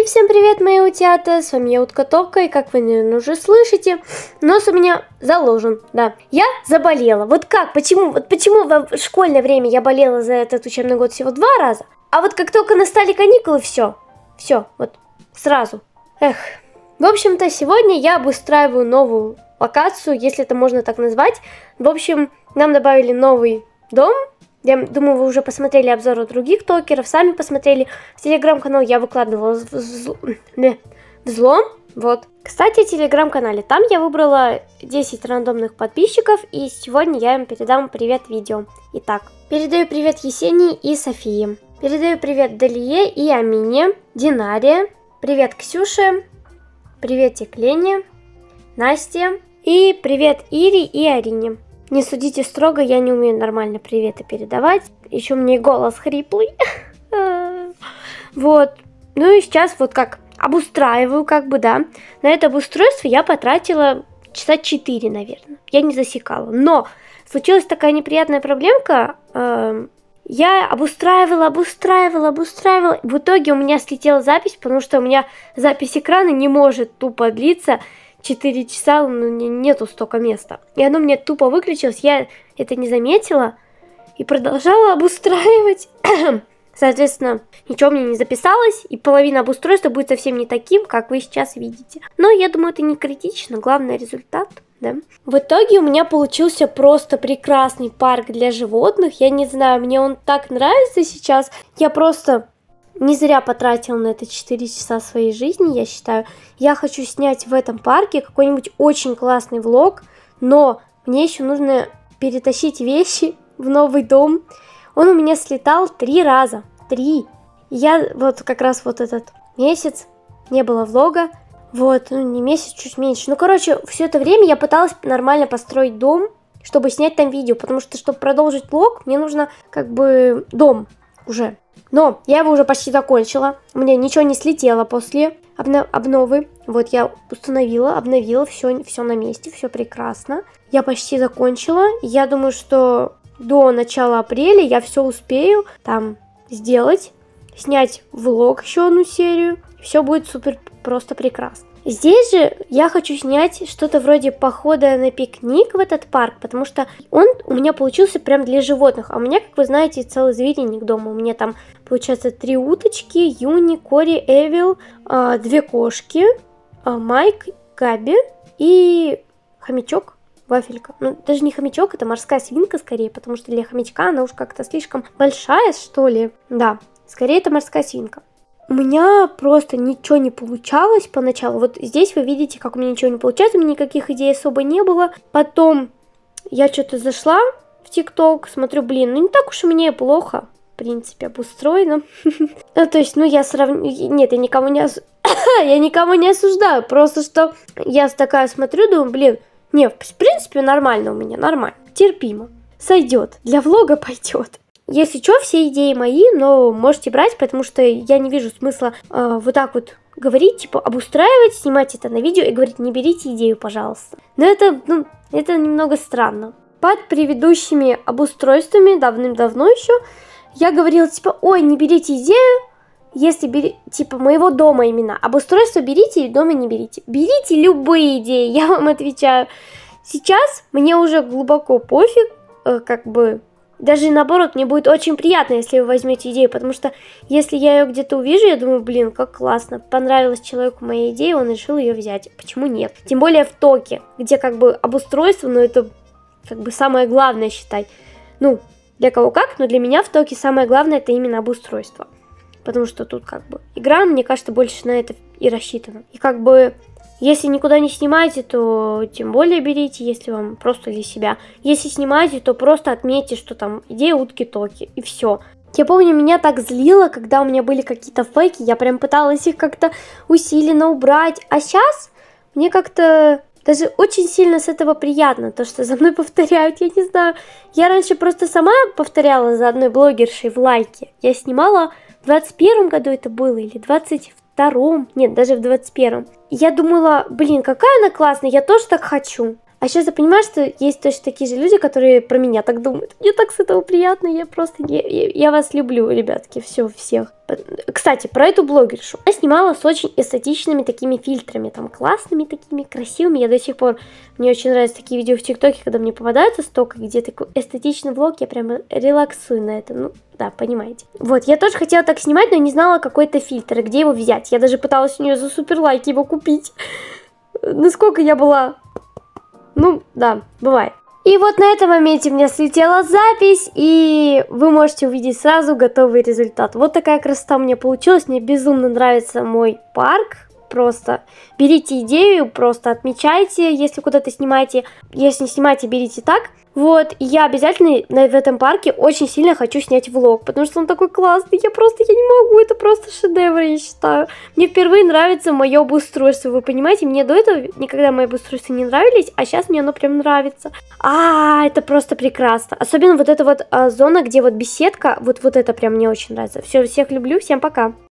всем привет, мои утята, с вами я, Утка Топка, и как вы, наверное, уже слышите, нос у меня заложен, да. Я заболела. Вот как, почему в школьное время я болела за этот учебный год всего 2 раза, а вот как только настали каникулы, все, вот, сразу. Эх, в общем-то, сегодня я обустраиваю новую локацию, если это можно так назвать. В общем, нам добавили новый дом. Я думаю, вы уже посмотрели обзоры других токеров, сами посмотрели. В телеграм-канал я выкладывала взлом. Вот. Кстати, о телеграм-канале. Там я выбрала 10 рандомных подписчиков, и сегодня я им передам привет видео. Итак, передаю привет Есении и Софии. Передаю привет Далие и Амине, Динаре. Привет Ксюше. Приветик Лене, Насте. И привет Ире и Арине. Не судите строго, я не умею нормально приветы передавать. Еще у меня голос хриплый. Вот. Ну и сейчас вот как обустраиваю, как бы, да. На это обустройство я потратила часа 4, наверное. Я не засекала. Но случилась такая неприятная проблемка. Я обустраивала. В итоге у меня слетела запись, потому что у меня запись экрана не может тупо длиться 4 часа, у меня нету столько места. И оно мне тупо выключилось, я это не заметила и продолжала обустраивать. Соответственно, ничего мне не записалось, и половина обустройства будет совсем не таким, как вы сейчас видите. Но я думаю, это не критично, главное результат, да. В итоге у меня получился просто прекрасный парк для животных. Я не знаю, мне он так нравится сейчас. Я просто не зря потратила на это 4 часа своей жизни, я считаю. Я хочу снять в этом парке какой-нибудь очень классный влог, но мне еще нужно перетащить вещи в новый дом. Он у меня слетал 3 раза. 3. Я вот как раз вот этот месяц не было влога. Вот, ну не месяц, чуть меньше. Ну, короче, все это время я пыталась нормально построить дом, чтобы снять там видео, потому что, чтобы продолжить влог, мне нужно как бы дом уже. Но я его уже почти закончила. У меня ничего не слетело после обновы. Вот я установила, обновила, все на месте, все прекрасно. Я почти закончила. Я думаю, что до начала апреля я все успею там сделать, снять влог еще одну серию. Все будет супер просто прекрасно. Здесь же я хочу снять что-то вроде похода на пикник в этот парк, потому что он у меня получился прям для животных. А у меня, как вы знаете, целый зверинник дома. У меня там, получается, 3 уточки, Юни, Кори, Эвил, 2 кошки, Майк, Габи и хомячок, Вафелька. Ну, даже не хомячок, это морская свинка скорее, потому что для хомячка она уж как-то слишком большая, что ли. Да, скорее это морская свинка. У меня просто ничего не получалось поначалу. Вот здесь вы видите, как у меня ничего не получается. У меня никаких идей особо не было. Потом я что-то зашла в ТикТок, смотрю, блин, ну не так уж и мне плохо, в принципе, обустроено. Ну, то есть, ну я сравниваю... Нет, я никому не осуждаю. Просто что я такая смотрю, думаю, блин, не, в принципе, нормально у меня, нормально. Терпимо. Сойдет. Для влога пойдет. Если что, все идеи мои, но можете брать, потому что я не вижу смысла вот так вот говорить, типа обустраивать, снимать это на видео и говорить, не берите идею, пожалуйста. Но это немного странно. Под предыдущими обустройствами, давным-давно еще, я говорила, типа, ой, не берите идею, если типа моего дома именно. Обустройство берите и дома не берите. Берите любые идеи, я вам отвечаю. Сейчас мне уже глубоко пофиг, как бы... Даже наоборот, мне будет очень приятно, если вы возьмете идею, потому что если я ее где-то увижу, я думаю, блин, как классно, понравилась человеку моя идея, он решил ее взять. Почему нет? Тем более в Токе, где как бы обустройство, но это как бы самое главное считать. Ну, для кого как, но для меня в Токе самое главное это именно обустройство. Потому что тут как бы игра, мне кажется, больше на это и рассчитана. И как бы... Если никуда не снимаете, то тем более берите, если вам просто для себя. Если снимаете, то просто отметьте, что там идея утки-токи, и все. Я помню, меня так злило, когда у меня были какие-то фейки, я прям пыталась их как-то усиленно убрать. А сейчас мне как-то даже очень сильно с этого приятно, то, что за мной повторяют, я не знаю. Я раньше просто сама повторяла за одной блогершей в лайке. Я снимала в 21 году это было, или 22-м, нет, даже в 21-м. Я думала, блин, какая она классная, я тоже так хочу. А А сейчас я понимаю, что есть точно такие же люди, которые про меня так думают. Мне так с этого приятно, я вас люблю, ребятки, все, всех. Кстати, про эту блогершу. Она снимала с очень эстетичными такими фильтрами, там, классными такими, красивыми. Я до сих пор, мне очень нравятся такие видео в ТикТоке, когда мне попадаются столько, где такой эстетичный влог, я прямо релаксую на это, ну, да, понимаете. Вот, я тоже хотела так снимать, но не знала какой-то фильтр, где его взять. Я даже пыталась у нее за супер лайки его купить. Насколько я была... Ну, да, бывает. И вот на этом моменте у меня слетела запись, и вы можете увидеть сразу готовый результат. Вот такая красота у меня получилась. Мне безумно нравится мой парк. Просто берите идею, просто отмечайте, если куда-то снимаете. Если не снимаете, берите так. Вот, и я обязательно в этом парке очень сильно хочу снять влог, потому что он такой классный, я не могу, это просто шедевр, я считаю. Мне впервые нравится мое обустройство, вы понимаете, мне до этого никогда мои обустройства не нравились, а сейчас мне оно прям нравится. Это просто прекрасно. Особенно вот эта вот зона, где вот беседка, вот это прям мне очень нравится. Все, всех люблю, всем пока.